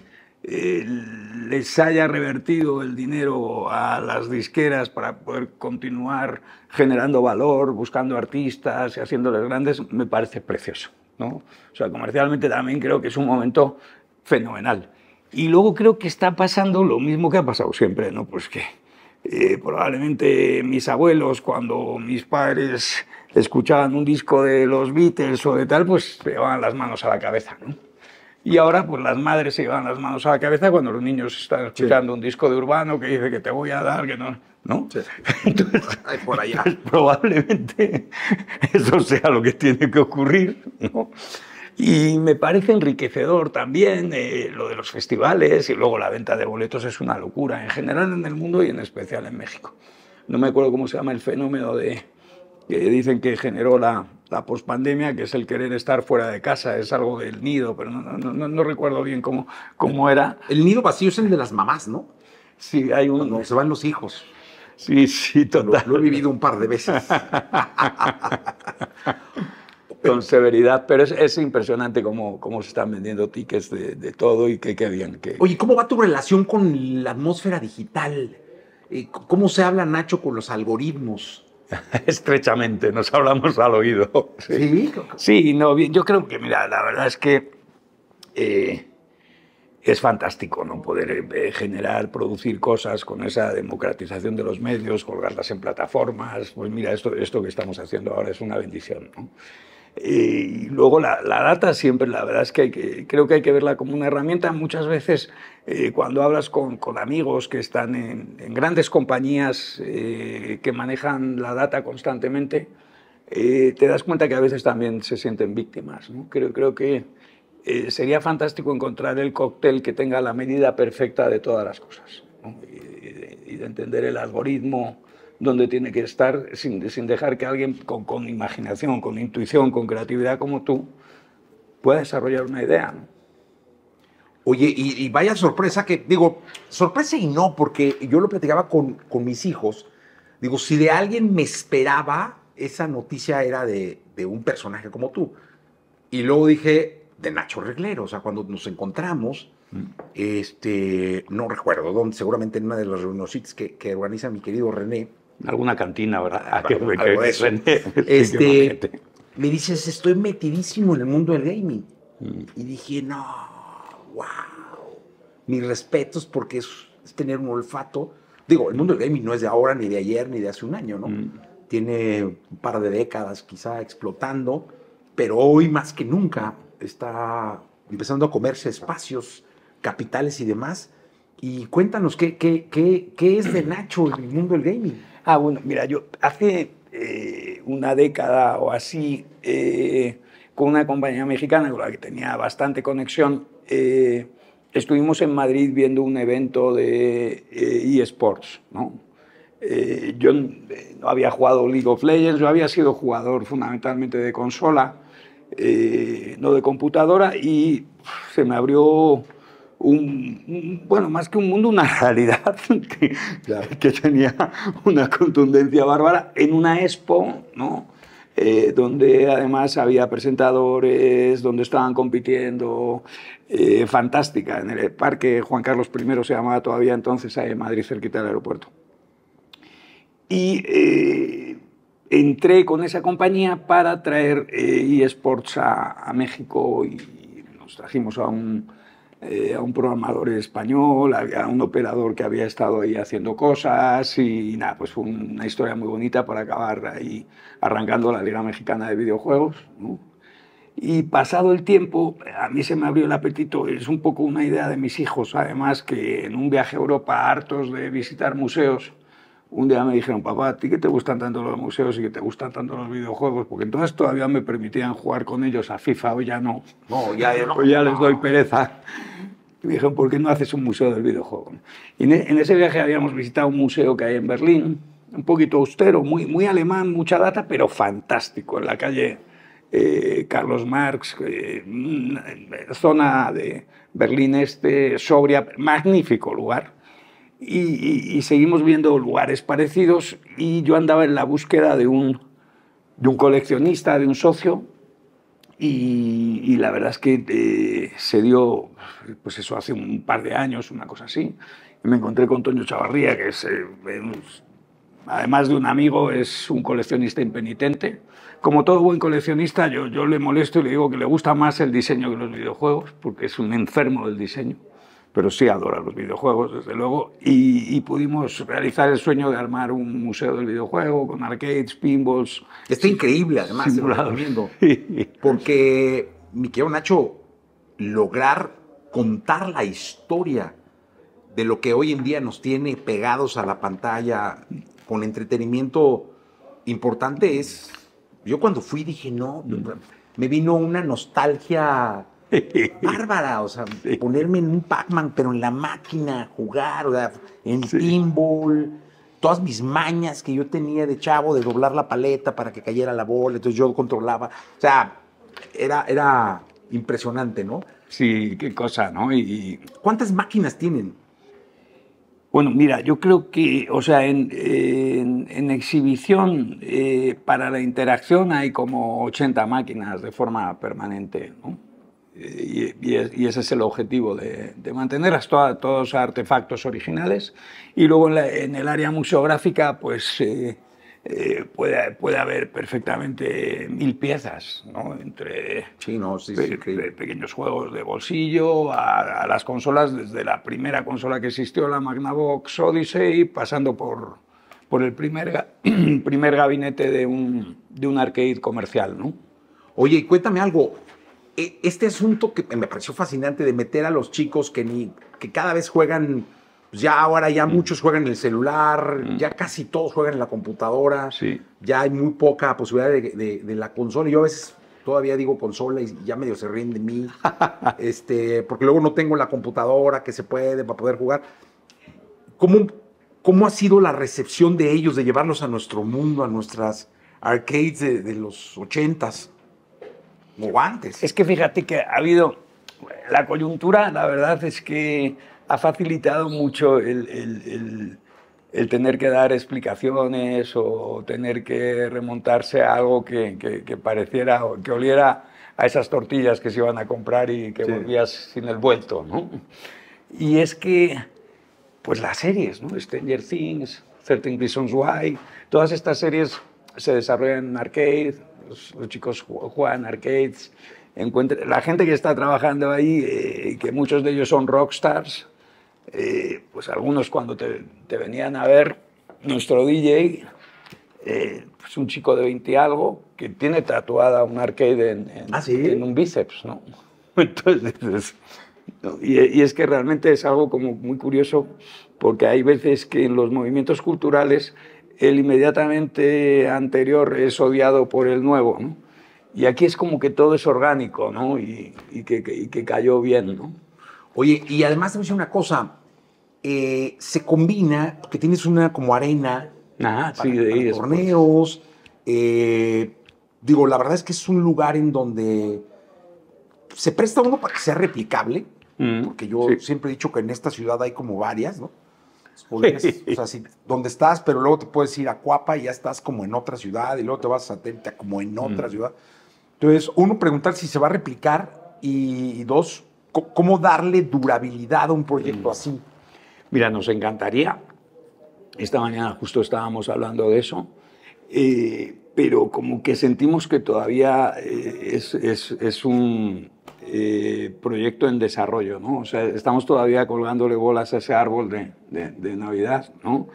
les haya revertido el dinero a las disqueras para poder continuar generando valor, buscando artistas y haciéndoles grandes, me parece precioso, ¿no? O sea, comercialmente también creo que es un momento fenomenal. Y luego creo que está pasando lo mismo que ha pasado siempre, ¿no? Pues que probablemente mis abuelos, cuando mis padres escuchaban un disco de los Beatles o de tal, pues se llevaban las manos a la cabeza, ¿no? Y ahora, pues las madres se llevan las manos a la cabeza cuando los niños están escuchando un disco de Urbano que dice que te voy a dar, que no, ¿no? Sí. Entonces, por allá. Pues, probablemente eso sea lo que tiene que ocurrir, ¿no? Y me parece enriquecedor también lo de los festivales, y luego la venta de boletos es una locura en general en el mundo y en especial en México. No me acuerdo cómo se llama el fenómeno que dicen que generó la pospandemia, que es el querer estar fuera de casa, es algo del nido, pero no recuerdo bien cómo era. El nido vacío es el de las mamás, ¿no? Sí, hay un... Cuando se van los hijos. Sí, total. Lo he vivido un par de veces. Con severidad, pero es impresionante cómo se están vendiendo tickets de todo, y qué bien. Oye, ¿cómo va tu relación con la atmósfera digital? ¿Cómo se habla, Nacho, con los algoritmos? Estrechamente, nos hablamos al oído. ¿Sí? Sí, no, bien, yo creo que, mira, la verdad es que es fantástico, ¿no? Poder generar, producir cosas con esa democratización de los medios, colgarlas en plataformas. Pues mira, esto que estamos haciendo ahora es una bendición, ¿no? Y luego la data siempre, la verdad es que creo que hay que verla como una herramienta. Muchas veces cuando hablas con amigos que están en grandes compañías que manejan la data constantemente, te das cuenta que a veces también se sienten víctimas, ¿no? Creo que sería fantástico encontrar el cóctel que tenga la medida perfecta de todas las cosas, ¿no? Y de entender el algoritmo donde tiene que estar, sin dejar que alguien con imaginación, con intuición, con creatividad como tú, pueda desarrollar una idea, ¿no? Oye, y vaya sorpresa que, digo, sorpresa y no, porque yo lo platicaba con mis hijos. Digo, si de alguien me esperaba, esa noticia era de un personaje como tú. Y luego dije, de Nacho Reglero. O sea, cuando nos encontramos, no recuerdo dónde, seguramente en una de las reuniones que organiza mi querido René. Alguna cantina, ¿verdad? Algo de eso. René, me dices, estoy metidísimo en el mundo del gaming. Y dije, no, wow. Mis respetos, porque es tener un olfato. Digo, el mundo del gaming no es de ahora, ni de ayer, ni de hace un año, ¿no? Tiene un par de décadas quizá explotando, pero hoy más que nunca está empezando a comerse espacios, capitales y demás. Y cuéntanos, ¿qué es de Nacho en el mundo del gaming? Bueno, mira, yo hace una década o así, con una compañía mexicana con la que tenía bastante conexión, estuvimos en Madrid viendo un evento de eSports, ¿no? Yo no había jugado League of Legends, yo había sido jugador fundamentalmente de consola, no de computadora, y se me abrió bueno, más que un mundo, una realidad que tenía una contundencia bárbara en una expo, ¿no? Donde además había presentadores, donde estaban compitiendo, fantástica, en el Parque Juan Carlos I se llamaba todavía entonces, ahí en Madrid, cerquita del aeropuerto. Y entré con esa compañía para traer eSports a México, y nos trajimos a un a un programador español, había un operador que había estado ahí haciendo cosas y nada, pues fue una historia muy bonita para acabar ahí arrancando la Liga Mexicana de Videojuegos, ¿no? Y pasado el tiempo, a mí se me abrió el apetito, es un poco una idea de mis hijos, además, que en un viaje a Europa, hartos de visitar museos, un día me dijeron, papá, ¿a ti que te gustan tanto los museos y que te gustan tanto los videojuegos? Porque entonces todavía me permitían jugar con ellos a FIFA, hoy ya no. No, ya no. Hoy ya les doy pereza. Y me dijeron, ¿por qué no haces un museo del videojuego? Y en ese viaje habíamos visitado un museo que hay en Berlín, un poquito austero, muy alemán, mucha data, pero fantástico, en la calle Carlos Marx, zona de Berlín Este, sobria, magnífico lugar. Y seguimos viendo lugares parecidos y yo andaba en la búsqueda de un coleccionista, de un socio, y la verdad es que se dio, pues eso, hace un par de años, una cosa así, y me encontré con Toño Chavarría, que es, además de un amigo, es un coleccionista impenitente. Como todo buen coleccionista, yo le molesto y le digo que le gusta más el diseño que los videojuegos, porque es un enfermo del diseño, pero sí adora los videojuegos, desde luego, y pudimos realizar el sueño de armar un museo del videojuego con arcades, pinballs. Está increíble, además, se lo recomiendo, porque, mi querido Nacho, lograr contar la historia de lo que hoy en día nos tiene pegados a la pantalla con entretenimiento importante es... Yo cuando fui dije, no, me vino una nostalgia bárbara, o sea, ponerme en un Pac-Man, pero en la máquina, jugar, o sea, en el pinball, todas mis mañas que yo tenía de chavo, de doblar la paleta para que cayera la bola, entonces yo controlaba, o sea, era impresionante, ¿no? Sí, qué cosa, ¿no? ¿Cuántas máquinas tienen? Bueno, mira, yo creo que, o sea, en exhibición, para la interacción hay como 80 máquinas de forma permanente, ¿no? Y ese es el objetivo, de mantenerlas todos los artefactos originales. Y luego en el área museográfica, pues puede haber perfectamente 1000 piezas, ¿no? Entre pequeños juegos de bolsillo a las consolas, desde la primera consola que existió, la Magnavox Odyssey, pasando por el primer gabinete de un arcade comercial, ¿no? Oye, cuéntame algo. Este asunto que me pareció fascinante de meter a los chicos que cada vez juegan, pues ya ahora ya muchos juegan en el celular, ya casi todos juegan en la computadora, ya hay muy poca posibilidad de la consola. Yo a veces todavía digo consola y ya medio se ríen de mí, porque luego no tengo la computadora que se puede para poder jugar. ¿Cómo ha sido la recepción de ellos, de llevarlos a nuestro mundo, a nuestras arcades de los 80s? O antes. Es que fíjate que ha habido la coyuntura, la verdad es que ha facilitado mucho el tener que dar explicaciones o tener que remontarse a algo que pareciera o que oliera a esas tortillas que se iban a comprar y que volvías sin el vuelto, ¿no? Y es que, pues las series, ¿no? Stranger Things, 13 Reasons Why, todas estas series se desarrollan en arcade. Los chicos juegan arcades, la gente que está trabajando ahí, que muchos de ellos son rockstars, pues algunos cuando te venían a ver, nuestro DJ, pues un chico de 20 y algo, que tiene tatuada un arcade en un bíceps, ¿no? Entonces, y es que realmente es algo como muy curioso, porque hay veces que en los movimientos culturales el inmediatamente anterior es odiado por el nuevo, ¿no? Y aquí es como que todo es orgánico, ¿no? Y que cayó bien, ¿no? Oye, y además te voy a decir una cosa, se combina, porque tienes una como arena para torneos. Digo, la verdad es que es un lugar en donde se presta uno para que sea replicable, porque yo siempre he dicho que en esta ciudad hay como varias, ¿no? O sea, donde estás, pero luego te puedes ir a Cuapa y ya estás como en otra ciudad, y luego te vas a Satélite como en otra ciudad. Entonces, uno, preguntar si se va a replicar, y dos, cómo darle durabilidad a un proyecto así. Mira, nos encantaría. Esta mañana justo estábamos hablando de eso, pero como que sentimos que todavía es proyecto en desarrollo, ¿no? O sea, estamos todavía colgándole bolas a ese árbol de Navidad, ¿no?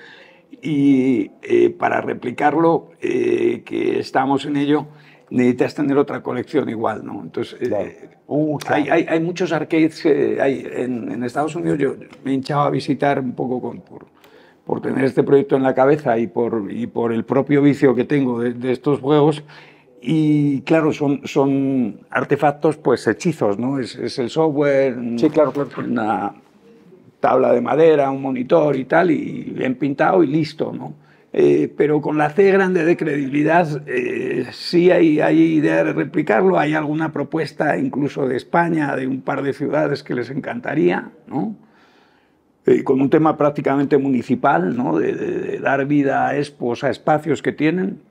Y para replicarlo, que estamos en ello, necesitas tener otra colección igual, ¿no? Entonces, claro. hay muchos arcades en Estados Unidos. Yo me hinchaba a visitar un poco por tener este proyecto en la cabeza y por el propio vicio que tengo de estos juegos. Y claro, son artefactos, pues hechizos, ¿no? Es el software, Sí, claro. una tabla de madera, un monitor y tal, y bien pintado y listo, ¿no? Pero con la C grande de credibilidad, sí hay idea de replicarlo, hay alguna propuesta incluso de España, de un par de ciudades que les encantaría, ¿no? Con un tema prácticamente municipal, ¿no? De dar vida a expos, a espacios que tienen.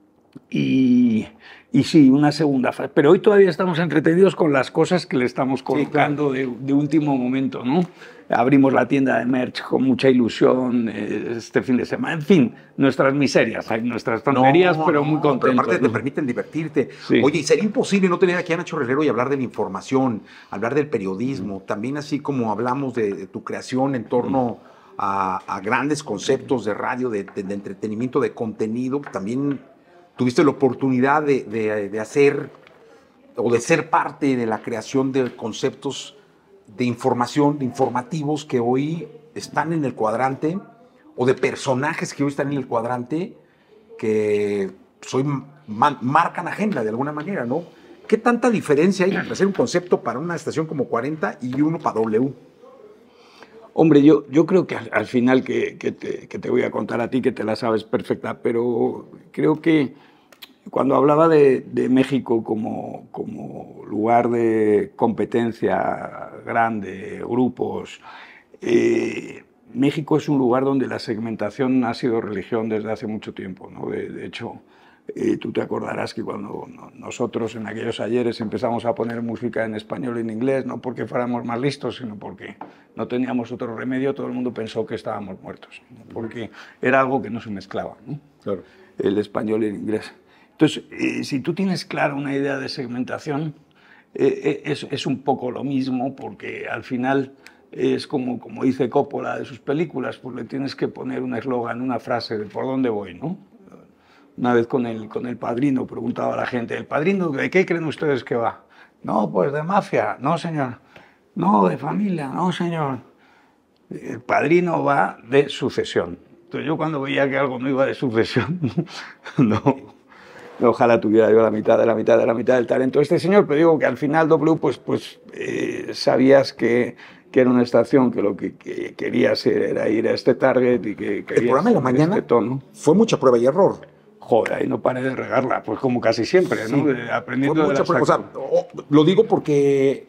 Y sí, una segunda fase. Pero hoy todavía estamos entretenidos con las cosas que le estamos colocando de último momento, ¿no? Abrimos la tienda de merch con mucha ilusión este fin de semana. En fin, nuestras miserias, hay nuestras tonterías, pero muy contentos. Pero aparte ¿no? te permiten divertirte. Sí. Oye, y sería imposible no tener aquí a Nacho Relero y hablar de la información, hablar del periodismo, también así como hablamos de tu creación en torno a grandes conceptos de radio, de entretenimiento, de contenido, también tuviste la oportunidad de hacer o de ser parte de la creación de conceptos de información, de informativos que hoy están en el cuadrante, o de personajes que hoy están en el cuadrante, que marcan agenda de alguna manera, ¿no? ¿Qué tanta diferencia hay entre hacer un concepto para una estación como 40 y uno para W? Hombre, yo creo que al final que te voy a contar a ti, que te la sabes perfecta, pero creo que cuando hablaba de México como lugar de competencia grande, grupos, México es un lugar donde la segmentación ha sido religión desde hace mucho tiempo, ¿no? De hecho, tú te acordarás que cuando nosotros en aquellos ayeres empezamos a poner música en español y en inglés, no porque fuéramos más listos, sino porque no teníamos otro remedio, todo el mundo pensó que estábamos muertos, ¿no? Porque era algo que no se mezclaba, ¿no? Claro. El español y el inglés. Entonces, si tú tienes clara una idea de segmentación, es un poco lo mismo, porque al final es como dice Coppola de sus películas, pues le tienes que poner un eslogan, una frase de por dónde voy, ¿no? Una vez con el Padrino preguntaba a la gente, ¿el Padrino de qué creen ustedes que va? No, pues de mafia. No, señor. No, de familia. No, señor. El Padrino va de sucesión. Entonces yo cuando veía que algo no iba de sucesión, no. Ojalá tuviera yo la mitad del talento de este señor, pero digo que al final W, pues sabías que era una estación que lo que quería hacer era ir a este target y que quería... El programa de la mañana este tono. Fue mucha prueba y error. Joder, ahí no paré de regarla, pues como casi siempre, ¿no? Sí. Aprendiendo Fue de mucha las... prueba. O sea, lo digo porque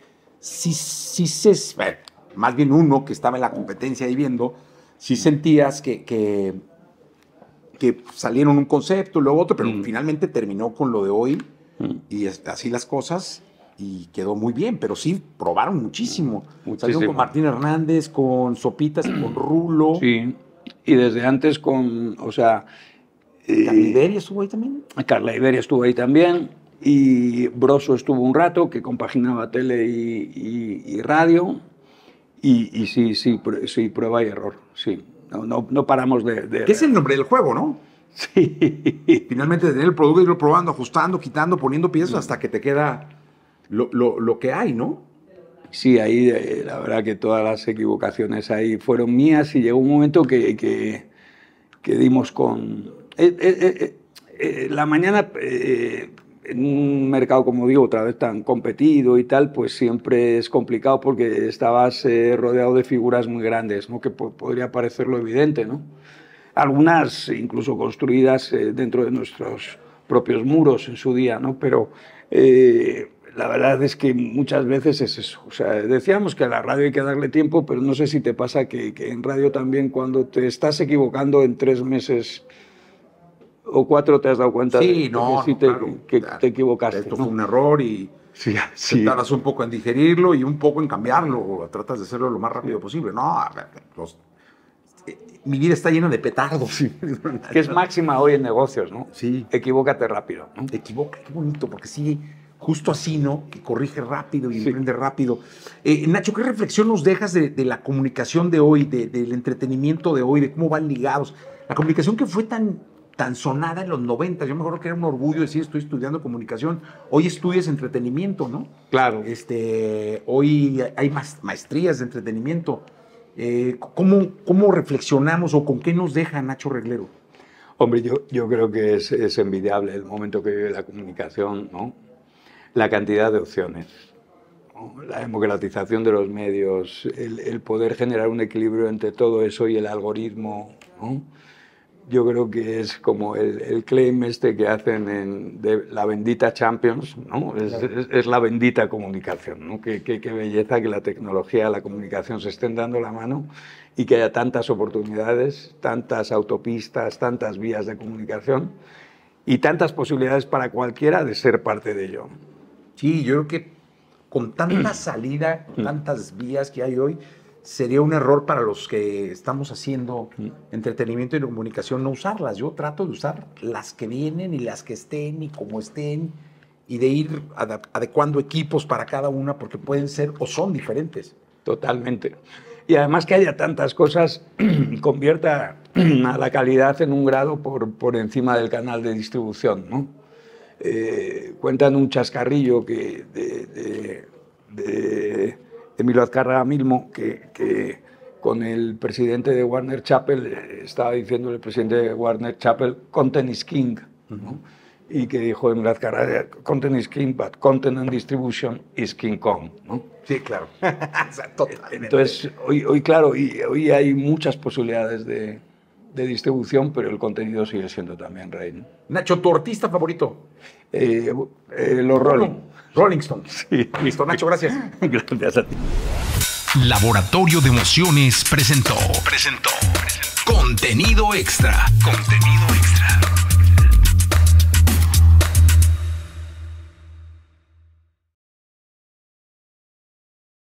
más bien uno que estaba en la competencia ahí viendo, sí sentías que salieron un concepto, luego otro, pero finalmente terminó con lo de hoy y así las cosas y quedó muy bien, pero sí probaron muchísimo. Salieron con Martín Hernández, con Sopitas, con Rulo. Sí, y desde antes o sea... ¿Carla Iberia estuvo ahí también? Carla Iberia estuvo ahí también, y Broso estuvo un rato, que compaginaba tele y radio, y sí, prueba y error, sí. No paramos de... ¿Qué es el nombre del juego, no? Sí. Finalmente tener el producto, irlo probando, ajustando, quitando, poniendo piezas hasta que te queda lo que hay, ¿no? Sí, ahí la verdad que todas las equivocaciones ahí fueron mías y llegó un momento que dimos con... la mañana, en un mercado, como digo, otra vez tan competido y tal, pues siempre es complicado porque estabas rodeado de figuras muy grandes, ¿no? Que podría parecer lo evidente, ¿no? Algunas incluso construidas dentro de nuestros propios muros en su día, ¿no? Pero la verdad es que muchas veces es eso. O sea, decíamos que a la radio hay que darle tiempo, pero no sé si te pasa que en radio también, cuando te estás equivocando en 3 meses o 4 te has dado cuenta que te equivocaste. Esto ¿no? fue un error y sí. tardas un poco en digerirlo y un poco en cambiarlo, o tratas de hacerlo lo más rápido posible. No, mi vida está llena de petardos. Que es máxima hoy en negocios, ¿no? Sí. Equivócate rápido, ¿no? Equivoca, qué bonito, porque sí, justo así, ¿no? Que corrige rápido y emprende rápido. Nacho, ¿qué reflexión nos dejas de la comunicación de hoy, del entretenimiento de hoy, de cómo van ligados? La comunicación que fue tan sonada en los 90, yo me acuerdo que era un orgullo decir estoy estudiando comunicación, hoy estudias entretenimiento, ¿no? Claro. Hoy hay maestrías de entretenimiento. ¿Cómo reflexionamos o con qué nos deja Nacho Reglero? Hombre, yo creo que es envidiable el momento que vive la comunicación, ¿no? La cantidad de opciones, ¿no? La democratización de los medios, el poder generar un equilibrio entre todo eso y el algoritmo, ¿no? Yo creo que es como el claim que hacen de la bendita Champions, ¿no? Es la bendita comunicación, ¿no? Qué belleza que la tecnología, la comunicación se estén dando la mano y que haya tantas oportunidades, tantas autopistas, tantas vías de comunicación y tantas posibilidades para cualquiera de ser parte de ello. Sí, yo creo que con tanta salida, tantas vías que hay hoy, sería un error para los que estamos haciendo entretenimiento y comunicación no usarlas. Yo trato de usar las que vienen y las que estén y como estén y de ir adecuando equipos para cada una porque pueden ser o son diferentes. Totalmente. Y además que haya tantas cosas convierta a la calidad en un grado por encima del canal de distribución, ¿no? Cuentan un chascarrillo que de Emilio Azcárraga mismo, que con el presidente de Warner Chappell, estaba diciendo el presidente de Warner Chappell, content is king, ¿no? Y que dijo Emilio Azcárraga, content is king, but content and distribution is King Kong, ¿no? Sí, claro. O sea, totalmente. Entonces, hoy hay muchas posibilidades de distribución, pero el contenido sigue siendo también rey, ¿no? Nacho, ¿tu artista favorito? Los Rolling Stones. Sí. Listo, Nacho, gracias. Gracias a ti. Laboratorio de Emociones presentó Contenido Extra. Contenido Extra.